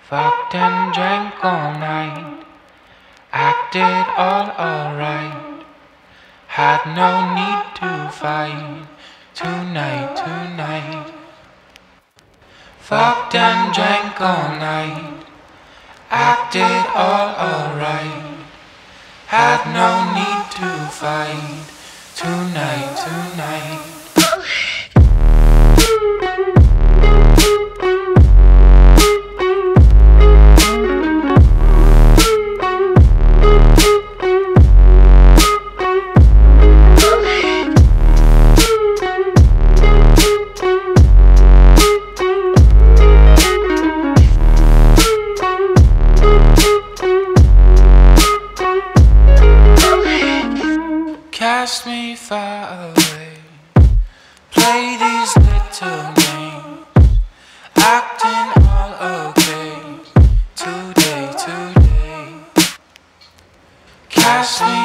Fucked and drank all night, acted all alright. Had no need to fight tonight. Fucked and drank all night, acted all alright. Had no need to fight tonight. Cast me far away, play these little games, acting all okay today. Cast me